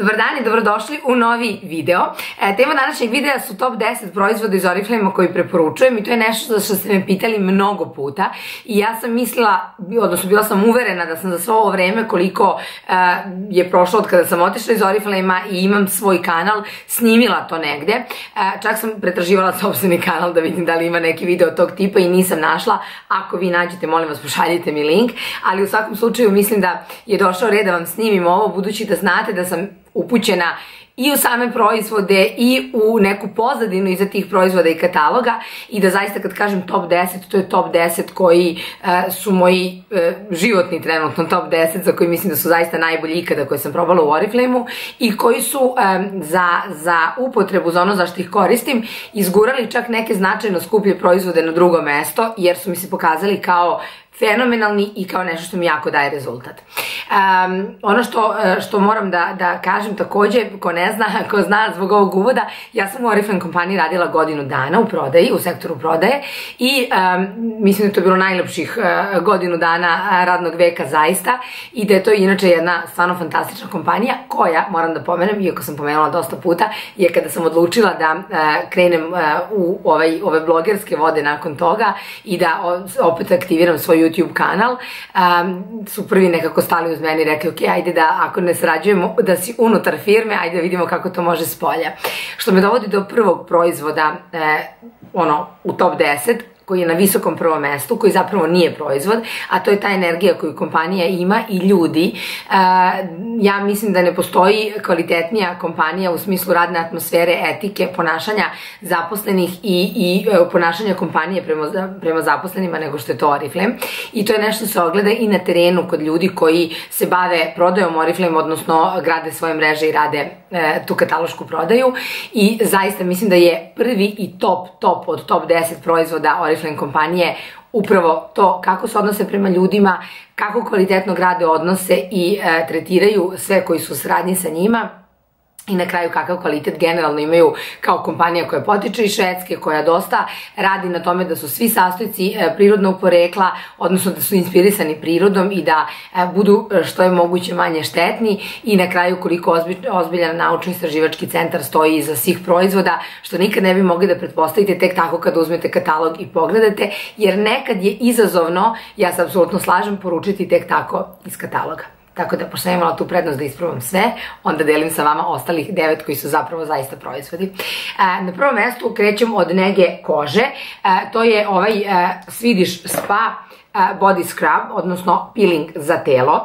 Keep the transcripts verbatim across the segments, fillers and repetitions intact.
Dobar dan i dobrodošli u novi video. E, tema današnjeg videa su top deset proizvoda iz Oriflame koji preporučujem i to je nešto što ste me pitali mnogo puta i ja sam mislila, odnosno bila sam uverena da sam za svo ovo vreme koliko e, je prošlo od kada sam otišla iz Oriflame-a i imam svoj kanal, snimila to negde. E, čak sam pretraživala sopstveni kanal da vidim da li ima neki video tog tipa i nisam našla. Ako vi nađete, molim vas, pošaljite mi link, ali u svakom slučaju mislim da je došao red da vam snimim ovo, budući da znate da sam upućena i u same proizvode i u neku pozadinu iza tih proizvoda i kataloga i da zaista kad kažem top deset, to je top deset koji uh, su moji uh, životni trenutno top deset za koji mislim da su zaista najbolji ikada koje sam probala u Oriflame-u i koji su um, za, za upotrebu, za ono zašto ih koristim, izgurali čak neke značajno skuplje proizvode na drugo mesto jer su mi se pokazali kao fenomenalni i kao nešto što mi jako daje rezultat. Um, ono što, što moram da, da kažem takođe, ko ne zna, ko zna zbog ovog uvoda, ja sam u Oriflame kompaniji radila godinu dana u prodaji, u sektoru prodaje i um, mislim da je to bilo najlepših uh, godinu dana radnog veka zaista i da je to inače jedna stvarno fantastična kompanija koja, moram da pomenem, iako sam pomenula dosta puta, je kada sam odlučila da uh, krenem uh, u ovaj, ove blogerske vode nakon toga i da opet aktiviram svoj YouTube kanal, um, su prvi nekako stali uz mene i rekli, ok, ajde da ako ne sarađujemo, da si unutar firme, ajde da vidimo kako to može s polja. Što me dovodi do prvog proizvoda, eh, ono, u top deset, koji je na visokom prvom mestu, koji zapravo nije proizvod, a to je ta energija koju kompanija ima i ljudi. Ja mislim da ne postoji kvalitetnija kompanija u smislu radne atmosfere, etike, ponašanja zaposlenih i, i ponašanja kompanije prema, prema zaposlenima nego što je to Oriflame. I to je nešto se ogleda i na terenu kod ljudi koji se bave prodajom Oriflame, odnosno grade svoje mreže i rade e, tu katalošku prodaju. I zaista mislim da je prvi i top, top od top deset proizvoda Oriflame kompanije upravo to kako se odnose prema ljudima, kako kvalitetno grade odnose i e, tretiraju sve koji su u saradnji sa njima i na kraju kakav kvalitet generalno imaju kao kompanija koja potiče iz Švedske, koja dosta radi na tome da su svi sastojci e, prirodnog porekla, odnosno da su inspirisani prirodom i da e, budu što je moguće manje štetni i na kraju koliko ozbiljan naučno-istraživački centar stoji iza svih proizvoda, što nikad ne bi mogli da pretpostavite tek tako kada uzmete katalog i pogledate, jer nekad je izazovno, ja se apsolutno slažem, poručiti tek tako iz kataloga. Tako da, pošto sam imala tu prednost da isprobam sve, onda delim sa vama ostalih devet koji su zapravo zaista proizvodi. Na prvom mestu krećem od nege kože. To je ovaj Swedish Spa body scrub, odnosno peeling za telo.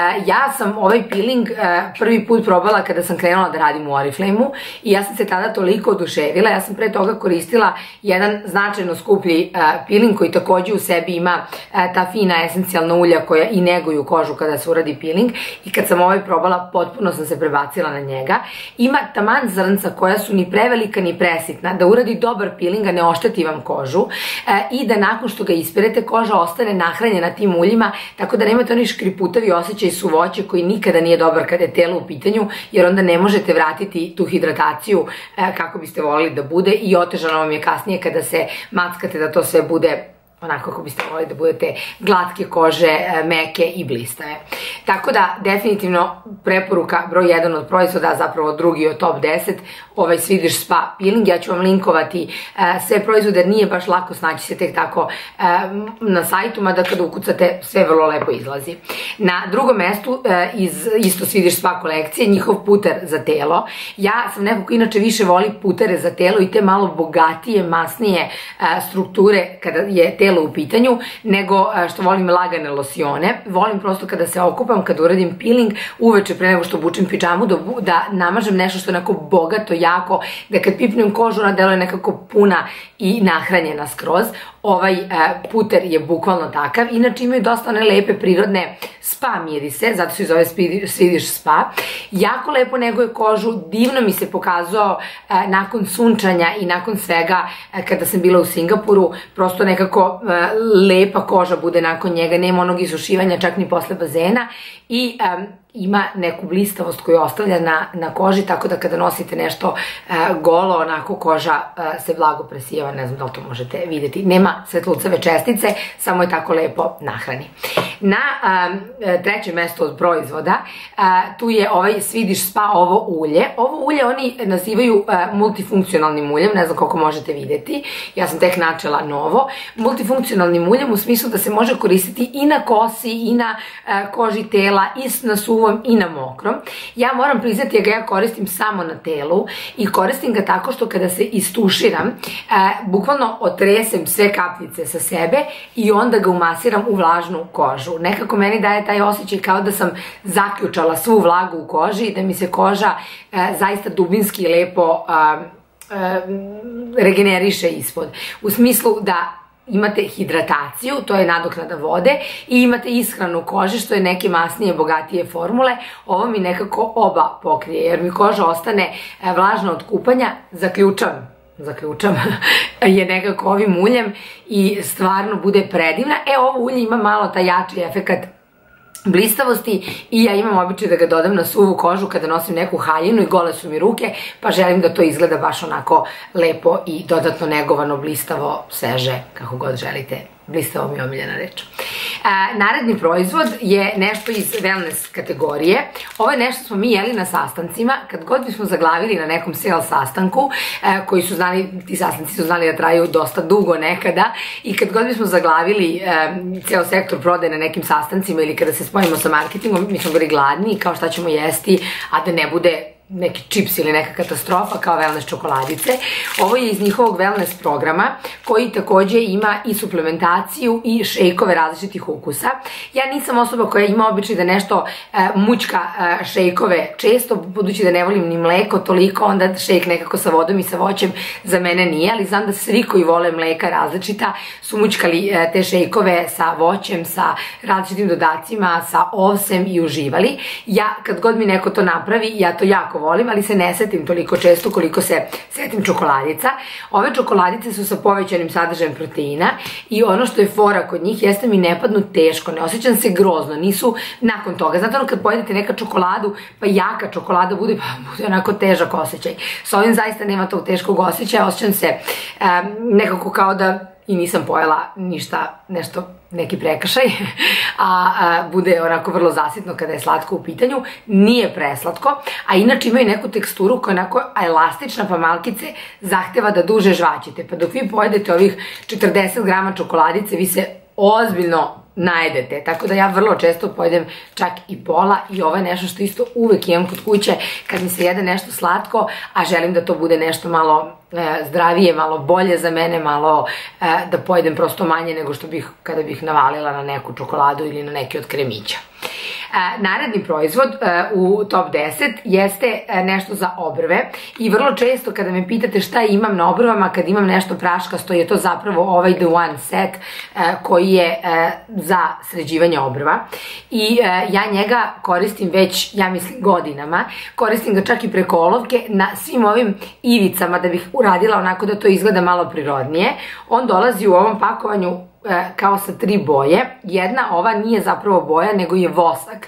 Ja sam ovaj peeling prvi put probala kada sam krenula da radim u Oriflame-u i ja sam se tada toliko oduševila. Ja sam pre toga koristila jedan značajno skuplji peeling koji takođe u sebi ima ta fina esencijalna ulja koja i neguju kožu kada se uradi peeling i kad sam ovaj probala potpuno sam se prebacila na njega. Ima taman zrnca koja su ni prevelika ni presitna da uradi dobar peeling, a ne ošteti vam kožu i da nakon što ga isperete koža ostane nahranjena tim uljima, tako da nemate oni škriputavi osjećaj suvoće koji nikada nije dobar kada je telo u pitanju, jer onda ne možete vratiti tu hidrataciju kako biste volili da bude i otežano vam je kasnije kada se mackate da to sve bude onako kako biste volili da budete glatke kože, meke i blistave. Tako da, definitivno preporuka broj jedan od proizvoda, zapravo drugi od top deset, ovaj Swedish Spa peeling. Ja ću vam linkovati sve proizvode, nije baš lako snaći se tek tako na sajtu, mada kada ukucate sve vrlo lepo izlazi. Na drugom mestu iz isto Swedish Spa kolekcije, njihov puter za telo. Ja sam neko ko inače više voli putere za telo i te malo bogatije, masnije strukture kada je telo u pitanju, nego što volim lagane losione. Volim prosto kada se okupam, kada uradim peeling, uveče pre nego što obučem pidžamu, da namažem nešto što je onako bogato, jako, da kad pipnem kožu ona deluje nekako puna i nahranjena skroz. Ovaj puter je bukvalno takav. Inače imaju dosta one lepe prirodne spa mirise, zato se zove Swedish Spa. Jako lepo neguje kožu, divno mi se pokazao nakon sunčanja i nakon svega kada sam bila u Singapuru, prosto nekako lepa koža bude nakon njega, nema onog isušivanja čak ni posle bazena i ima neku blistavost koju ostavlja na, na koži, tako da kada nosite nešto e, golo, onako koža e, se blago presijeva, ne znam da li to možete vidjeti. Nema svetlucave čestice, samo je tako lepo nahrani. Na e, trećem mjestu od proizvoda, e, tu je ovaj Swedish Spa ovo ulje. Ovo ulje oni nazivaju e, multifunkcionalnim uljem, ne znam koliko možete vidjeti, ja sam tek načela novo. Multifunkcionalnim uljem u smislu da se može koristiti i na kosi, i na e, koži tela, i na suvom, i na mokrom. Ja moram priznati da ga ja koristim samo na telu i koristim ga tako što kada se istuširam, e, bukvalno otresem sve kapljice sa sebe i onda ga umasiram u vlažnu kožu. Nekako meni daje taj osjećaj kao da sam zaključala svu vlagu u koži i da mi se koža e, zaista dubinski lepo e, e, regeneriše ispod. U smislu da imate hidrataciju, to je nadoknada vode, i imate ishranu kože, što je neke masnije, bogatije formule. Ovo mi nekako oba pokrije, jer mi koža ostane vlažna od kupanja. Zaključam, zaključam, je nekako ovim uljem i stvarno bude predivna. E, ovo ulje ima malo taj jači efekat blistavosti i ja imam običaj da ga dodam na suvu kožu kada nosim neku haljinu i gole su mi ruke, pa želim da to izgleda baš onako lepo i dodatno negovano, blistavo, sveže, kako god želite. Blistavo mi je omiljena reč. E, naredni proizvod je nešto iz wellness kategorije. Ovo je nešto smo mi jeli na sastancima. Kad god bismo zaglavili na nekom sale sastanku, e, koji su znali, ti sastanci su znali da traju dosta dugo nekada, i kad god bismo zaglavili e, ceo sektor prodaje na nekim sastancima ili kada se spojimo sa marketingom, mi smo bili gladni i kao šta ćemo jesti, a da ne bude neki čips ili neka katastrofa kao wellness čokoladice. Ovo je iz njihovog wellness programa koji takođe ima i suplementaciju i šejkove različitih ukusa. Ja nisam osoba koja ima običaj da nešto e, mućka e, šejkove često, budući da ne volim ni mleko toliko, onda šejk nekako sa vodom i sa voćem za mene nije, ali znam da svi koji vole mleka različita su mućkali e, te šejkove sa voćem, sa različitim dodacima, sa ovsem i uživali. Ja, kad god mi neko to napravi, ja to jako volim, ali se ne setim toliko često koliko se setim čokoladica. Ove čokoladice su sa povećanim sadržajem proteina i ono što je fora kod njih jeste mi ne padnu teško, ne osjećam se grozno, nisu nakon toga. Znate ono kad pojedete neka čokoladu, pa jaka čokolada bude, pa bude onako težak osjećaj. S ovim zaista nema tog teškog osjećaja, osjećam se um, nekako kao da i nisam pojela ništa, nešto, neki prekršaj, a, a bude onako vrlo zasitno kada je slatko u pitanju. Nije preslatko, a inače imaju neku teksturu koja je onako elastična, pa malkice zahteva da duže žvaćite. Pa dok vi pojedete ovih četrdeset grama čokoladice, vi se ozbiljno najedete, tako da ja vrlo često pojedem čak i pola i ovo je nešto što isto uvek imam kod kuće kad mi se jede nešto slatko, a želim da to bude nešto malo e, zdravije, malo bolje za mene, malo e, da pojedem prosto manje nego što bih kada bih navalila na neku čokoladu ili na neki od kremića. E, naredni proizvod e, u top deset jeste e, nešto za obrve i vrlo često kada me pitate šta imam na obrvama, kad imam nešto praškasto, je to zapravo ovaj The One set e, koji je e, za sređivanje obrva i e, ja njega koristim već, ja mislim, godinama. Koristim ga čak i preko olovke na svim ovim ivicama da bih uradila onako da to izgleda malo prirodnije. On dolazi u ovom pakovanju e, kao sa tri boje. Jedna ova nije zapravo boja, nego je vosak.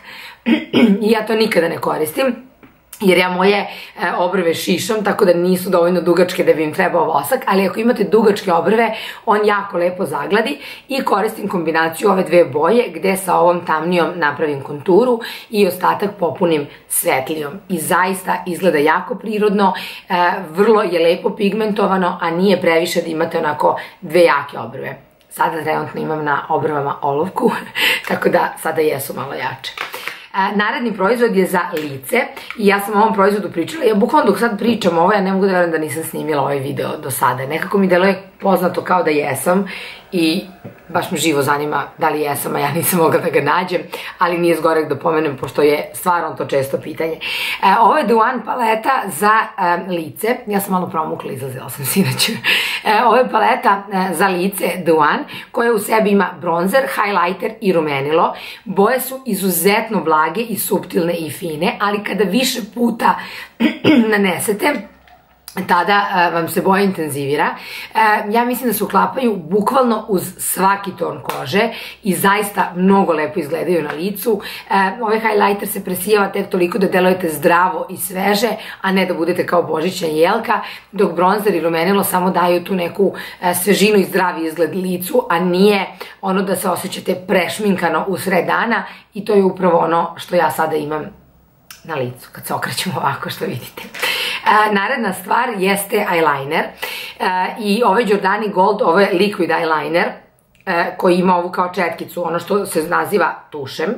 I ja to nikada ne koristim, jer ja moje e, obrve šišam, tako da nisu dovoljno dugačke da bi im trebao vosak, ali ako imate dugačke obrve, on jako lepo zagladi i koristim kombinaciju ove dve boje gde sa ovom tamnijom napravim konturu i ostatak popunim svetlijom. I zaista izgleda jako prirodno, e, vrlo je lepo pigmentovano, a nije previše da imate onako dve jake obrve. Sada trenutno imam na obrvama olovku, tako da sada jesu malo jače. Naredni proizvod je za lice i ja sam o ovom proizvodu pričala. Ja bukvalno dok sad pričam ovo, ja ne mogu da verujem da nisam snimila ovaj video do sada. Nekako mi deluje poznato kao da jesam i baš me živo zanima da li jesam, a ja nisam mogla da ga nađem, ali nije zgorek da pomenem, pošto je stvarno to često pitanje. E, ovo je The One paleta za e, lice. Ja sam malo promukla, izlazila sam sinoć. E, ovo je paleta e, za lice The One, koja u sebi ima bronzer, highlighter i rumenilo. Boje su izuzetno blage i suptilne i fine, ali kada više puta nanesete, tada vam se boja intenzivira. Ja mislim da se uklapaju bukvalno uz svaki ton kože i zaista mnogo lepo izgledaju na licu. Ovaj highlighter se presijava tek toliko da delujete zdravo i sveže, a ne da budete kao božićna jelka, dok bronzer i rumenilo samo daju tu neku svežinu i zdravi izgled licu, a nije ono da se osjećate prešminkano u sred dana, i to je upravo ono što ja sada imam na licu, kad se okrećem ovako, što vidite. Naredna stvar jeste eyeliner i ovaj Giordani Gold, ovo je liquid eyeliner koji ima ovu kao četkicu, ono što se naziva tušem,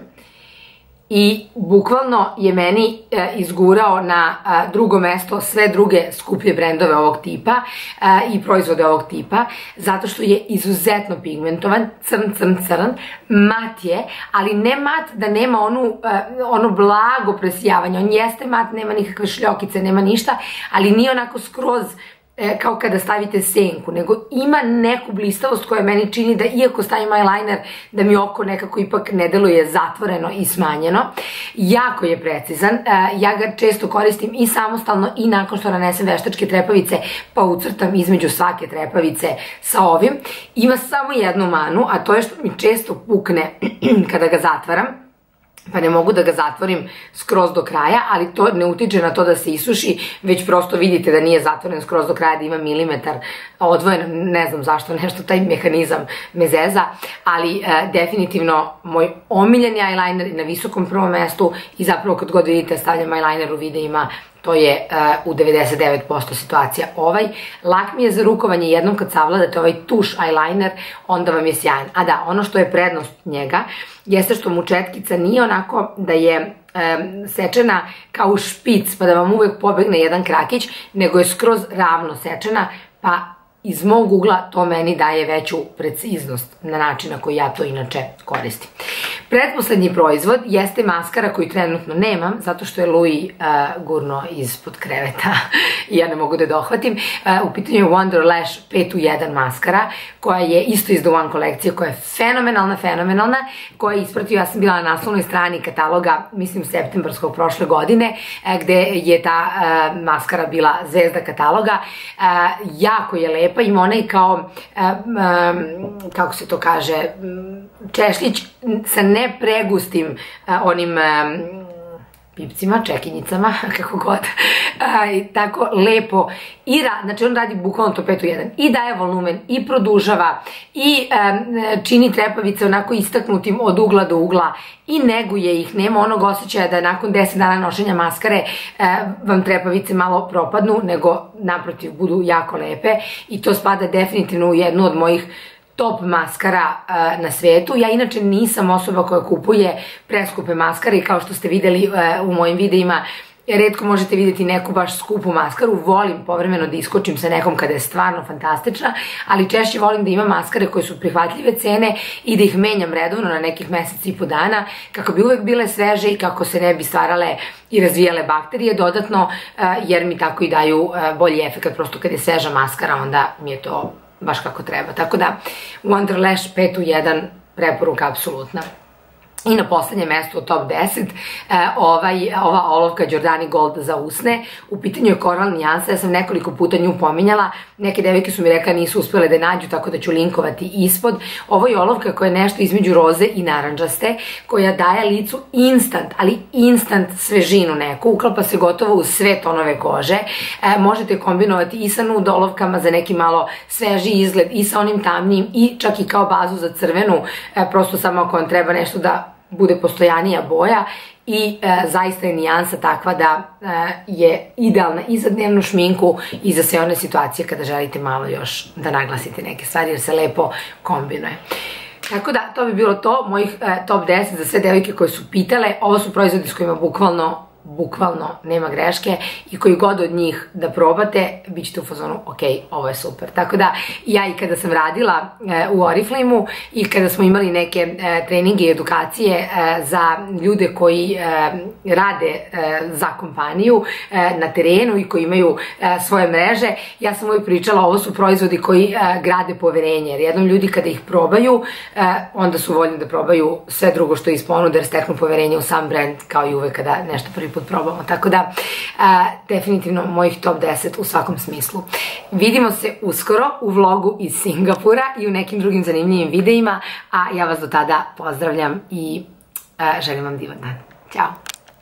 i bukvalno je meni izgurao na drugo mesto sve druge skuplje brendove ovog tipa i proizvode ovog tipa, zato što je izuzetno pigmentovan, crn, crn, crn, mat je, ali ne mat da nema ono blago presijavanje, on jeste mat, nema nikakve šljokice, nema ništa, ali nije onako skroz kao kada stavite senku, nego ima neku blistavost koja meni čini da iako stavim eyeliner, da mi oko nekako ipak ne deluje zatvoreno i smanjeno. Jako je precizan, ja ga često koristim i samostalno i nakon što nanesem veštačke trepavice, pa ucrtam između svake trepavice sa ovim. Ima samo jednu manu, a to je što mi često pukne kada ga zatvaram, pa ne mogu da ga zatvorim skroz do kraja, ali to ne utiče na to da se isuši, već prosto vidite da nije zatvoren skroz do kraja, da ima milimetar odvojen, ne znam zašto, nešto taj mehanizam me zeza, ali definitivno moj omiljeni eyeliner na visokom prvom mestu, i zapravo kad god vidite stavljam eyeliner u videima, to je u devedeset devet posto situacija ovaj. Lak mi je za rukovanje, jednom kad savladate ovaj tuš eyeliner, onda vam je sjajan. A da, ono što je prednost njega, jeste što mu četkica nije onako da je sečena kao špic, pa da vam uvek pobegne jedan krakić, nego je skroz ravno sečena, pa iz mog ugla to meni daje veću preciznost na način na koji ja to inače koristim. Pretposlednji proizvod jeste maskara koju trenutno nemam, zato što je Louis gurno ispod kreveta i ja ne mogu da dohvatim. U pitanju je Wonder Lash pet u jedan maskara, koja je isto iz The One kolekcije, koja je fenomenalna, fenomenalna, koja je ispratio, ja sam bila na naslovnoj strani kataloga, mislim septembarskog prošle godine, gde je ta maskara bila zvezda kataloga. Jako je lepa, ima onaj kao, kako se to kaže, češljić sa nepregustim onim pipcima, čekinjicama, kako god, tako lepo, znači on radi bukvalno to pet u jedan, i daje volumen, i produžava, i čini trepavice onako istaknutim od ugla do ugla, i neguje ih, nema onog osjećaja da nakon deset dana nošenja maskare vam trepavice malo propadnu, nego naprotiv budu jako lepe, i to spada definitivno u jednu od mojih top maskara na svetu. Ja inače nisam osoba koja kupuje preskupe maskare, i kao što ste videli u mojim videima, retko možete vidjeti neku baš skupu maskaru. Volim povremeno da iskočim sa nekom kada je stvarno fantastična, ali češće volim da imam maskare koje su prihvatljive cene i da ih menjam redovno na nekih mesec i po dana, kako bi uvek bile sveže i kako se ne bi stvarale i razvijale bakterije dodatno, jer mi tako i daju bolji efekt. Prosto kad je sveža maskara, onda mi je to baš kako treba. Tako da, Wonder Lash pet u jedan preporuka apsolutna. I na poslednjem mestu od top deset, ova olovka Giordani Gold za usne, u pitanju je Coral nijansa, ja sam nekoliko puta nju pominjala, neke devojke su mi rekla nisu uspjele da nađu, tako da ću linkovati ispod. Ovo je olovka koja je nešto između roze i naranđaste, koja daje licu instant, ali instant svežinu neku, uklapa se gotovo u sve tonove kože, možete kombinovati i sa nude olovkama za neki malo sveži izgled, i sa onim tamnijim, i čak i kao bazu za crvenu, prosto samo ako vam treba nešto da bude postojanija boja, i zaista je nijansa takva da je idealna i za dnevnu šminku i za sve one situacije kada želite malo još da naglasite neke stvari, jer se lepo kombinuje. Tako da, to bi bilo to, mojih top deset za sve devojke koje su pitale. Ovo su proizvodi s kojima bukvalno bukvalno nema greške, i koji god od njih da probate, bit ćete u fazonu, ok, ovo je super. Tako da, ja i kada sam radila u Oriflame-u i kada smo imali neke treninge i edukacije za ljude koji rade za kompaniju na terenu i koji imaju svoje mreže, ja sam uvijek pričala, ovo su proizvodi koji grade poverenje, jer jednom ljudi kada ih probaju, onda su voljni da probaju sve drugo što je iz ponude, jer steknu poverenje u sam brand, kao i uvek kada nešto prvi put probamo, tako da definitivno mojih top deset u svakom smislu. Vidimo se uskoro u vlogu iz Singapura i u nekim drugim zanimljivim videima, a ja vas do tada pozdravljam i želim vam divan dan. Ćao!